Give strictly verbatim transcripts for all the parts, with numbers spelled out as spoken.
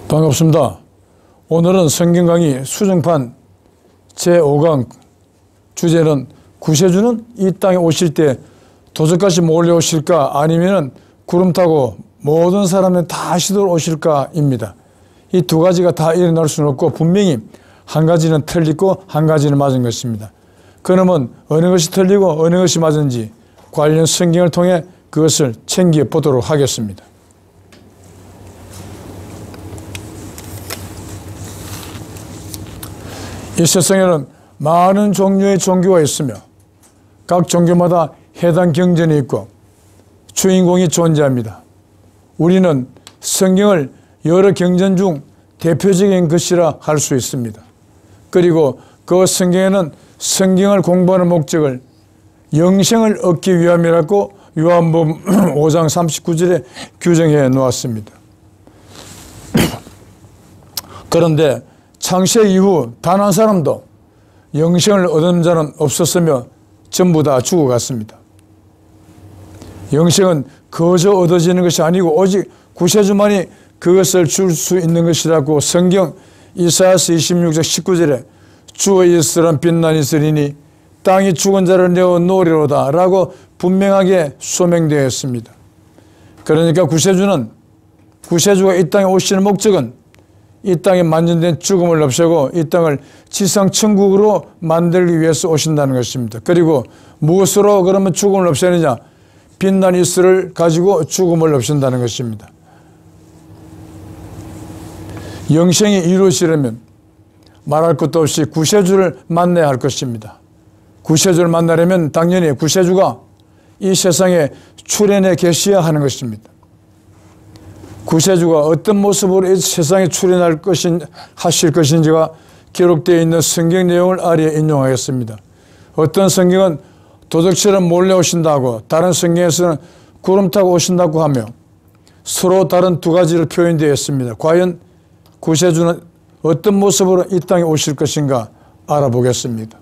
반갑습니다. 오늘은 성경 강의 수정판 제오 강 주제는 구세주는 이 땅에 오실 때 도적같이 몰려오실까 아니면 구름 타고 모든 사람은 다 시도로 오실까입니다. 이 두 가지가 다 일어날 수는 없고 분명히 한 가지는 틀리고 한 가지는 맞은 것입니다. 그러면 어느 것이 틀리고 어느 것이 맞은지 관련 성경을 통해 그것을 챙겨보도록 하겠습니다. 이 세상에는 많은 종류의 종교가 있으며 각 종교마다 해당 경전이 있고 주인공이 존재합니다. 우리는 성경을 여러 경전 중 대표적인 것이라 할 수 있습니다. 그리고 그 성경에는 성경을 공부하는 목적을 영생을 얻기 위함이라고 요한복음 오 장 삼십구 절에 규정해 놓았습니다. 그런데 창세 이후 단 한 사람도 영생을 얻은 자는 없었으며 전부 다 죽어갔습니다. 영생은 거저 얻어지는 것이 아니고 오직 구세주만이 그것을 줄 수 있는 것이라고 성경 이사야서 이십육 장 십구 절에 주의 이스라엘 빛난 이스라엘이니 땅이 죽은 자를 내어 놓으리로다 라고 분명하게 소명되어 있습니다. 그러니까 구세주는 구세주가 이 땅에 오시는 목적은 이 땅에 만연된 죽음을 없애고 이 땅을 지상천국으로 만들기 위해서 오신다는 것입니다. 그리고 무엇으로 그러면 죽음을 없애느냐? 빛난 이스를 가지고 죽음을 없앤다는 것입니다. 영생이 이루어지려면 말할 것도 없이 구세주를 만나야 할 것입니다. 구세주를 만나려면 당연히 구세주가 이 세상에 출현해 계셔야 하는 것입니다. 구세주가 어떤 모습으로 이 세상에 출현할 것인, 하실 것인지가 기록되어 있는 성경 내용을 아래에 인용하겠습니다. 어떤 성경은 도적처럼 몰려오신다고, 다른 성경에서는 구름 타고 오신다고 하며 서로 다른 두 가지로 표현되어 있습니다. 과연 구세주는 어떤 모습으로 이 땅에 오실 것인가 알아보겠습니다.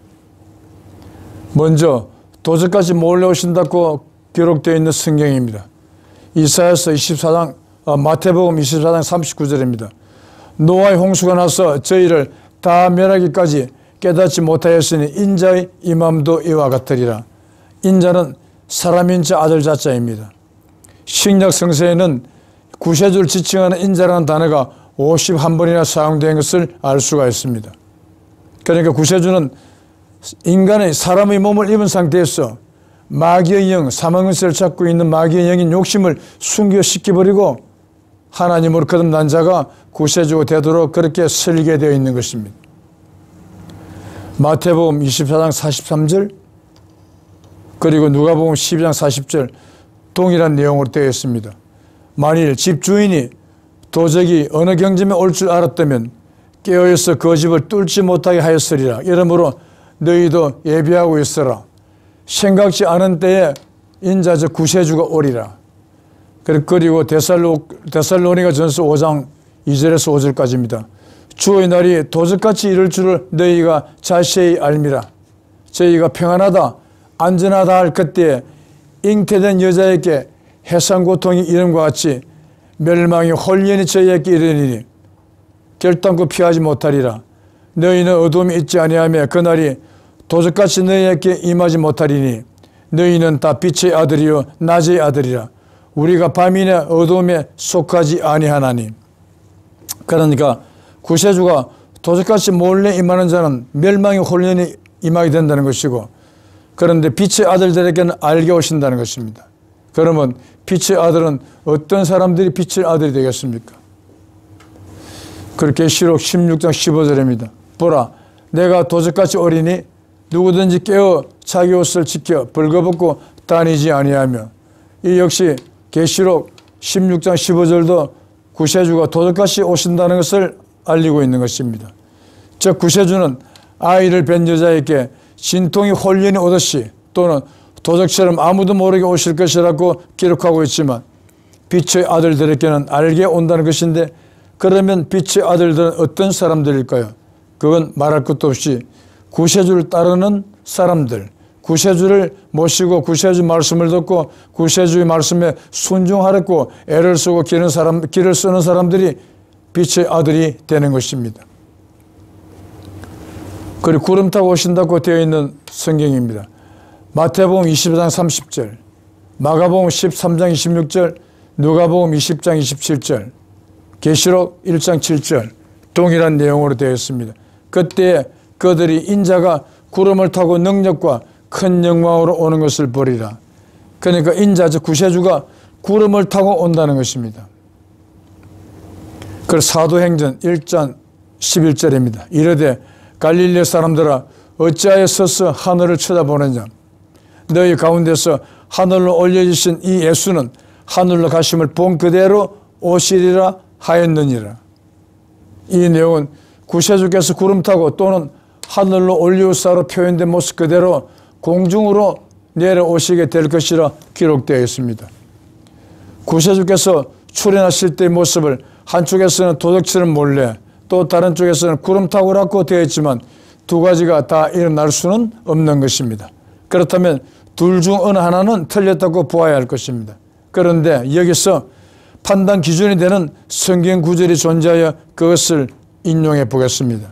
먼저 도적같이 몰려오신다고 기록되어 있는 성경입니다. 이사야서 이십사 장 어, 마태복음 이십사 장 삼십구 절입니다. 노아의 홍수가 나서 저희를 다 멸하기까지 깨닫지 못하였으니 인자의 임함도 이와 같으리라. 인자는 사람인자 아들 자자입니다. 신약 성서에는 구세주를 지칭하는 인자라는 단어가 오십일 번이나 사용된 것을 알 수가 있습니다. 그러니까 구세주는 인간의 사람의 몸을 입은 상태에서 마귀의 영, 사망의 세를 잡고 있는 마귀의 영인 욕심을 순교시켜버리고 하나님으로 거듭난 자가 구세주가 되도록 그렇게 설계되어 있는 것입니다. 마태복음 이십사 장 사십삼 절 그리고 누가복음 십이 장 사십 절 동일한 내용으로 되어 있습니다. 만일 집주인이 도적이 어느 경점에 올 줄 알았다면 깨어있어 그 집을 뚫지 못하게 하였으리라. 이러므로 너희도 예비하고 있어라. 생각지 않은 때에 인자 즉 구세주가 오리라. 그리고 데살로, 데살로니가 전서 오 장 이 절에서 오 절까지입니다. 주의 날이 도적같이 이를 줄을 너희가 자세히 알미라. 저희가 평안하다 안전하다 할 그때에 잉태된 여자에게 해산고통이 이름과 같이 멸망이 홀연히 저희에게 이르리니 결단코 피하지 못하리라. 너희는 어둠이 있지 아니하며 그날이 도적같이 너희에게 임하지 못하리니 너희는 다 빛의 아들이요 낮의 아들이라. 우리가 밤이나 어둠에 속하지 아니하나니. 그러니까 구세주가 도적같이 몰래 임하는 자는 멸망이 홀연히 임하게 된다는 것이고, 그런데 빛의 아들들에게는 알게 오신다는 것입니다. 그러면 빛의 아들은 어떤 사람들이 빛의 아들이 되겠습니까? 그렇게 계시록 십육 장 십오 절입니다. 보라, 내가 도적같이 오리니 누구든지 깨어 자기 옷을 지켜 벌거벗고 다니지 아니하며. 이 역시 계시록 십육 장 십오 절도 구세주가 도적같이 오신다는 것을 알리고 있는 것입니다. 즉 구세주는 아이를 뵌 여자에게 진통이 홀연히 오듯이 또는 도적처럼 아무도 모르게 오실 것이라고 기록하고 있지만 빛의 아들들에게는 알게 온다는 것인데, 그러면 빛의 아들들은 어떤 사람들일까요? 그건 말할 것도 없이 구세주를 따르는 사람들, 구세주를 모시고 구세주 말씀을 듣고 구세주의 말씀에 순종하려고 애를 쓰고 길을, 사람, 길을 쓰는 사람들이 빛의 아들이 되는 것입니다. 그리고 구름 타고 오신다고 되어 있는 성경입니다. 마태복음 이십 장 삼십 절, 마가복음 십삼 장 이십육 절, 누가복음 이십 장 이십칠 절, 계시록 일 장 칠 절 동일한 내용으로 되어 있습니다. 그때 그들이 인자가 구름을 타고 능력과 큰 영광으로 오는 것을 보리라. 그러니까 인자 즉 구세주가 구름을 타고 온다는 것입니다. 그 사도행전 일 장 십일 절입니다. 이르되 갈릴리 사람들아 어찌하여 서서 하늘을 쳐다보느냐. 너희 가운데서 하늘로 올려주신 이 예수는 하늘로 가심을 본 그대로 오시리라 하였느니라. 이 내용은 구세주께서 구름 타고 또는 하늘로 올리우사로 표현된 모습 그대로 공중으로 내려오시게 될 것이라 기록되어 있습니다. 구세주께서 출현하실 때의 모습을 한쪽에서는 도적처럼 몰래 또 다른 쪽에서는 구름 타고라고 되어 있지만 두 가지가 다 일어날 수는 없는 것입니다. 그렇다면 둘 중 어느 하나는 틀렸다고 보아야 할 것입니다. 그런데 여기서 판단 기준이 되는 성경 구절이 존재하여 그것을 인용해 보겠습니다.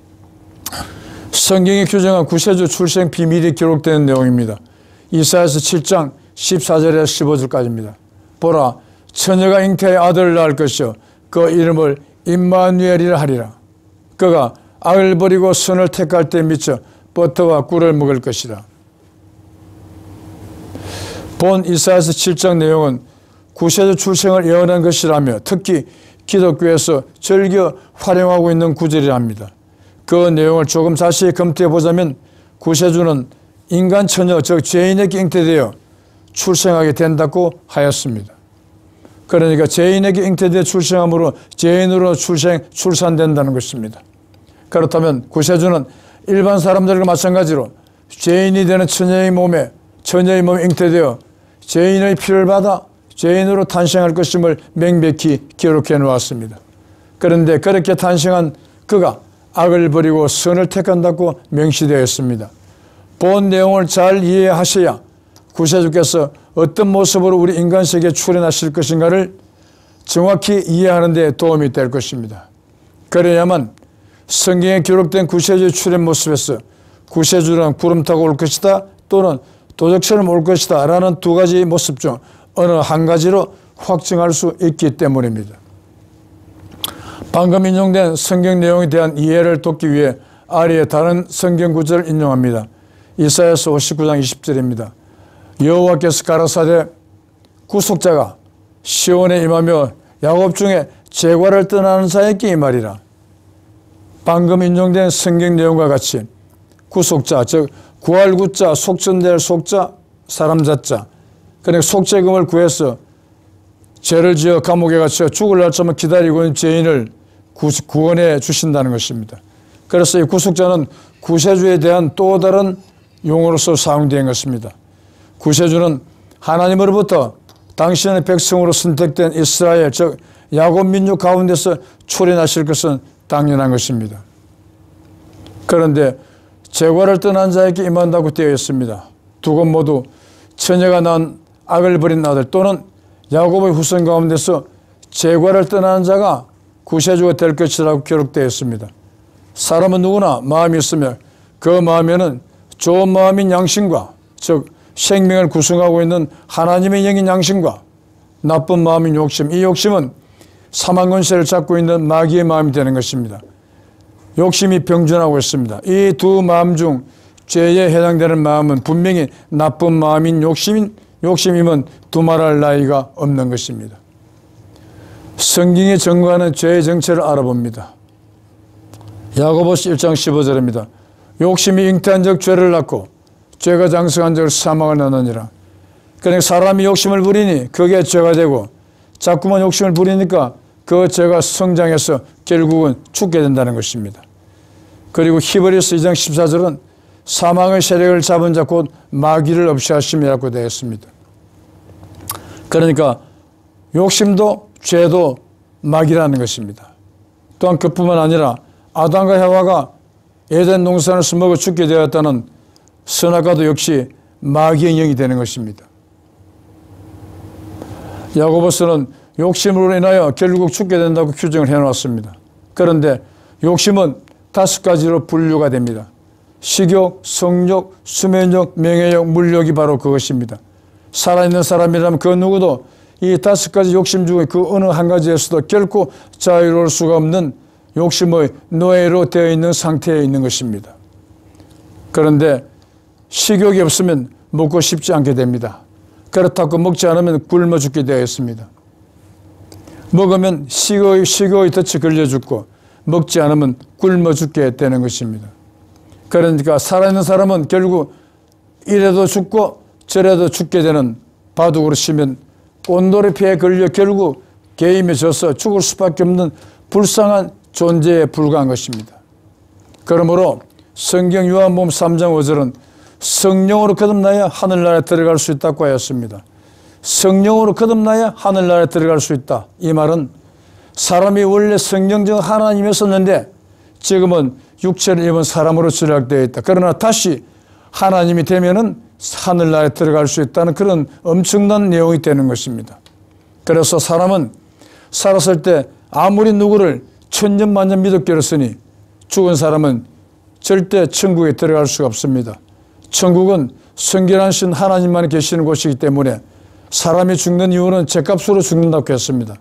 성경이 규정한 구세주 출생 비밀이 기록되는 내용입니다. 이사야서 칠 장 십사 절에서 십오 절까지입니다. 보라, 처녀가 잉태의 아들을 낳을 것이요 그 이름을 임마누엘이라 하리라. 그가 악을 버리고 선을 택할 때 미쳐 버터와 꿀을 먹을 것이라. 본 이사야서 칠 장 내용은 구세주 출생을 예언한 것이라며 특히 기독교에서 즐겨 활용하고 있는 구절이랍니다. 그 내용을 조금 자세히 검토해 보자면 구세주는 인간 처녀 즉 죄인에게 잉태되어 출생하게 된다고 하였습니다. 그러니까 죄인에게 잉태되어 출생함으로 죄인으로 출생, 출산된다는 것입니다. 그렇다면 구세주는 일반 사람들과 마찬가지로 죄인이 되는 처녀의 몸에 처녀의 몸에 잉태되어 죄인의 피를 받아 죄인으로 탄생할 것임을 명백히 기록해 놓았습니다. 그런데 그렇게 탄생한 그가 악을 버리고 선을 택한다고 명시되어 있습니다. 본 내용을 잘 이해하셔야 구세주께서 어떤 모습으로 우리 인간 세계에 출현하실 것인가를 정확히 이해하는 데 도움이 될 것입니다. 그래야만 성경에 기록된 구세주의 출현 모습에서 구세주는 구름 타고 올 것이다 또는 도적처럼 올 것이다 라는 두 가지 모습 중 어느 한 가지로 확증할 수 있기 때문입니다. 방금 인용된 성경 내용에 대한 이해를 돕기 위해 아래에 다른 성경 구절을 인용합니다. 이사야서 오십구 장 이십 절입니다. 여호와께서 가라사대 구속자가 시온에 임하며 야곱 중에 재과를 떠나는 자에게 이 말이라. 방금 인용된 성경 내용과 같이 구속자 즉 구할 구자 속전될 속자 사람 자자 그러니까 속죄금을 구해서 죄를 지어 감옥에 갇혀 죽을 날짜만 기다리고 있는 죄인을 구원해 주신다는 것입니다. 그래서 이 구속자는 구세주에 대한 또 다른 용어로서 사용된 것입니다. 구세주는 하나님으로부터 당신의 백성으로 선택된 이스라엘 즉 야곱 민족 가운데서 출현하실 것은 당연한 것입니다. 그런데 재과를 떠난 자에게 임한다고 되어 있습니다. 두 건 모두 처녀가 낳은 악을 버린 아들 또는 야곱의 후손 가운데서 재과를 떠나는 자가 구세주가 될 것이라고 기록되어 있습니다. 사람은 누구나 마음이 있으며 그 마음에는 좋은 마음인 양심과 즉 생명을 구성하고 있는 하나님의 영인 양심과 나쁜 마음인 욕심, 이 욕심은 사망 권세를 잡고 있는 마귀의 마음이 되는 것입니다. 욕심이 병존하고 있습니다. 이 두 마음 중 죄에 해당되는 마음은 분명히 나쁜 마음인 욕심인 욕심이면 두말할 나위가 없는 것입니다. 성경이 증거하는 죄의 정체를 알아봅니다. 야고보서 일 장 십오 절입니다. 욕심이 잉태한 적 죄를 낳고 죄가 장성한 적 사망을 낳느니라. 그러니까 사람이 욕심을 부리니 그게 죄가 되고 자꾸만 욕심을 부리니까 그 죄가 성장해서 결국은 죽게 된다는 것입니다. 그리고 히브리서 이 장 십사 절은 사망의 세력을 잡은 자 곧 마귀를 없이 하심이라고 되어 있습니다. 그러니까 욕심도 죄도 마귀라는 것입니다. 또한 그뿐만 아니라 아담과 해와가 에덴 동산에서 먹어 죽게 되었다는 선악과도 역시 마귀의 영이 되는 것입니다. 야고보서는 욕심으로 인하여 결국 죽게 된다고 규정을 해놓았습니다. 그런데 욕심은 다섯 가지로 분류가 됩니다. 식욕, 성욕, 수면욕, 명예욕, 물욕이 바로 그것입니다. 살아있는 사람이라면 그 누구도 이 다섯 가지 욕심 중에 그 어느 한 가지에서도 결코 자유로울 수가 없는 욕심의 노예로 되어 있는 상태에 있는 것입니다. 그런데 식욕이 없으면 먹고 싶지 않게 됩니다. 그렇다고 먹지 않으면 굶어 죽게 되어 있습니다. 먹으면 식욕의, 식욕의 덫에 걸려 죽고 먹지 않으면 굶어 죽게 되는 것입니다. 그러니까 살아있는 사람은 결국 이래도 죽고 저래도 죽게 되는 바둑으로 치면 꼰돌이피에 걸려 결국 게임에 져서 죽을 수밖에 없는 불쌍한 존재에 불과한 것입니다. 그러므로 성경 요한복음 삼 장 오 절은 성령으로 거듭나야 하늘나라에 들어갈 수 있다고 하였습니다. 성령으로 거듭나야 하늘나라에 들어갈 수 있다. 이 말은 사람이 원래 성령적 하나님이었었는데 지금은 육체를 입은 사람으로 전락되어 있다. 그러나 다시 하나님이 되면은 하늘나라에 들어갈 수 있다는 그런 엄청난 내용이 되는 것입니다. 그래서 사람은 살았을 때 아무리 누구를 천년만년 믿었겠으니 죽은 사람은 절대 천국에 들어갈 수가 없습니다. 천국은 성결하신 하나님만 계시는 곳이기 때문에 사람이 죽는 이유는 죄값으로 죽는다고 했습니다.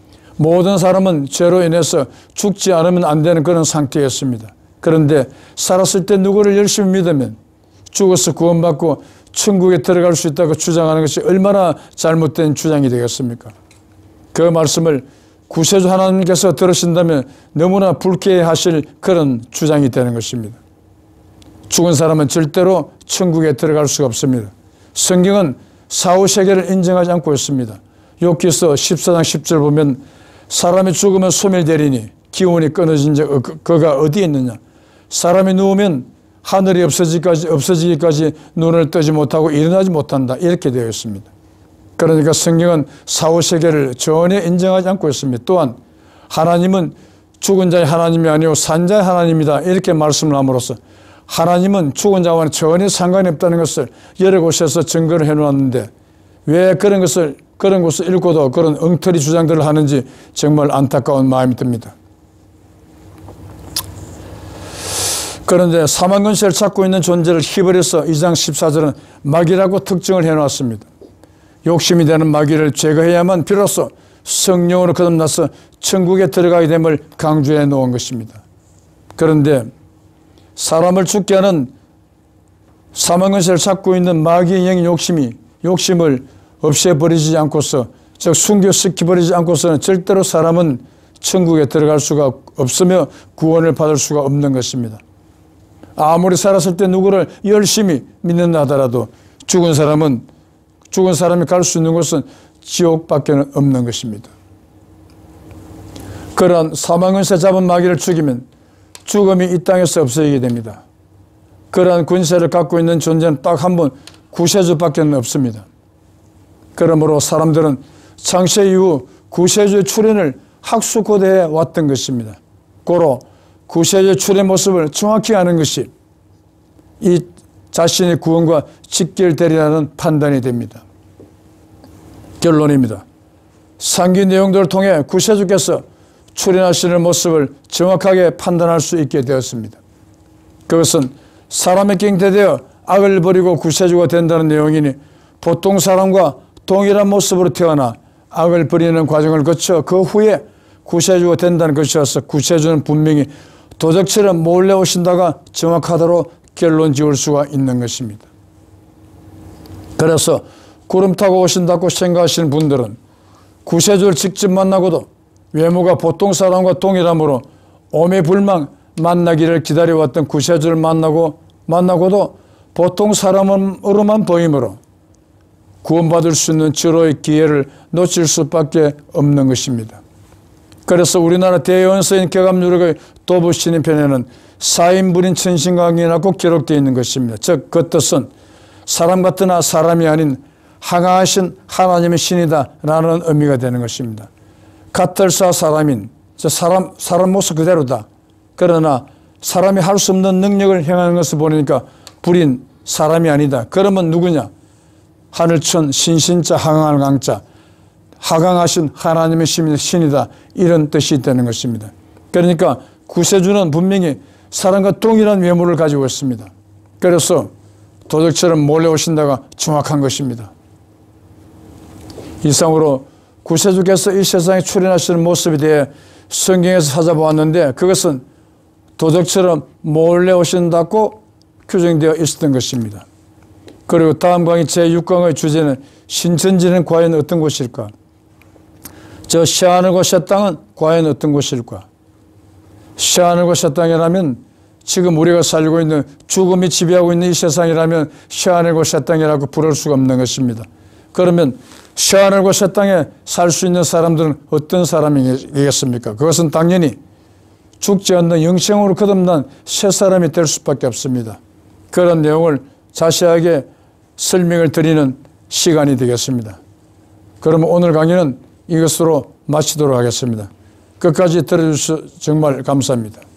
모든 사람은 죄로 인해서 죽지 않으면 안 되는 그런 상태였습니다. 그런데 살았을 때 누구를 열심히 믿으면 죽어서 구원받고 천국에 들어갈 수 있다고 주장하는 것이 얼마나 잘못된 주장이 되겠습니까? 그 말씀을 구세주 하나님께서 들으신다면 너무나 불쾌하실 그런 주장이 되는 것입니다. 죽은 사람은 절대로 천국에 들어갈 수가 없습니다. 성경은 사후세계를 인정하지 않고 있습니다. 욥기서 십사 장 십 절 보면 사람이 죽으면 소멸되리니 기운이 끊어진 자 그가 어디에 있느냐. 사람이 누우면 하늘이 없어지기까지, 없어지기까지 눈을 뜨지 못하고 일어나지 못한다. 이렇게 되어 있습니다. 그러니까 성경은 사후세계를 전혀 인정하지 않고 있습니다. 또한 하나님은 죽은 자의 하나님이 아니고 산 자의 하나님이다. 이렇게 말씀을 함으로써 하나님은 죽은 자와는 전혀 상관이 없다는 것을 여러 곳에서 증거를 해놓았는데 왜 그런 것을 그런 것을 읽고도 그런 엉터리 주장들을 하는지 정말 안타까운 마음이 듭니다. 그런데 사망 근세를 찾고 있는 존재를 히브리서 이 장 십사 절은 마귀라고 특징을 해놓았습니다. 욕심이 되는 마귀를 제거해야만 비로소 성령으로 거듭나서 천국에 들어가게 됨을 강조해 놓은 것입니다. 그런데 사람을 죽게 하는 사망 근세를 찾고 있는 마귀의 영인 욕심이 욕심을 없애버리지 않고서 즉 순교시켜버리지 않고서는 절대로 사람은 천국에 들어갈 수가 없으며 구원을 받을 수가 없는 것입니다. 아무리 살았을 때 누구를 열심히 믿는다 하더라도 죽은 사람은 죽은 사람이 갈 수 있는 곳은 지옥밖에 없는 것입니다. 그러한 사망 근세 잡은 마귀를 죽이면 죽음이 이 땅에서 없어지게 됩니다. 그러한 권세를 갖고 있는 존재는 딱 한 번 구세주밖에 없습니다. 그러므로 사람들은 창세 이후 구세주의 출현을 학수고대해 왔던 것입니다. 고로 구세주의 출현 모습을 정확히 아는 것이 이 자신의 구원과 직결되리라는 판단이 됩니다. 결론입니다. 상기 내용들을 통해 구세주께서 출현하시는 모습을 정확하게 판단할 수 있게 되었습니다. 그것은 사람에게 잉태되어 악을 버리고 구세주가 된다는 내용이니 보통 사람과 동일한 모습으로 태어나 악을 버리는 과정을 거쳐 그 후에 구세주가 된다는 것이어서 구세주는 분명히 도적처럼 몰래 오신다가 정확하다로 결론 지을 수가 있는 것입니다. 그래서 구름 타고 오신다고 생각하시는 분들은 구세주를 직접 만나고도 외모가 보통 사람과 동일하므로 오매불망 만나기를 기다려왔던 구세주를 만나고 만나고도 보통 사람으로만 보이므로 구원받을 수 있는 절호의 기회를 놓칠 수밖에 없는 것입니다. 그래서 우리나라 대연서인 개감유력의 도부신인 편에는 사인분인 천신강이라고 기록되어 있는 것입니다. 즉 그 뜻은 사람 같으나 사람이 아닌 항하신 하나님의 신이다 라는 의미가 되는 것입니다. 같을사 사람인 사람, 사람 모습 그대로다. 그러나 사람이 할 수 없는 능력을 행하는 것을 보니까 불인 사람이 아니다. 그러면 누구냐? 하늘천 신신자 항할 강자 하강하신 하나님의 신이다, 이런 뜻이 있다는 것입니다. 그러니까 구세주는 분명히 사람과 동일한 외모를 가지고 있습니다. 그래서 도적처럼 몰래 오신다가 정확한 것입니다. 이상으로 구세주께서 이 세상에 출현하시는 모습에 대해 성경에서 찾아보았는데 그것은 도적처럼 몰래 오신다고 규정되어 있었던 것입니다. 그리고 다음 강의 제육 강의 주제는 신천지는 과연 어떤 곳일까? 저 새하늘과 새 땅은 과연 어떤 곳일까? 새하늘과 새 땅이라면 지금 우리가 살고 있는 죽음이 지배하고 있는 이 세상이라면 새하늘과 새 땅이라고 부를 수가 없는 것입니다. 그러면 새하늘과 새 땅에 살 수 있는 사람들은 어떤 사람이겠습니까? 그것은 당연히 죽지 않는 영생으로 거듭난 새 사람이 될 수밖에 없습니다. 그런 내용을 자세하게 설명을 드리는 시간이 되겠습니다. 그러면 오늘 강의는 이것으로 마치도록 하겠습니다. 끝까지 들어주셔서 정말 감사합니다.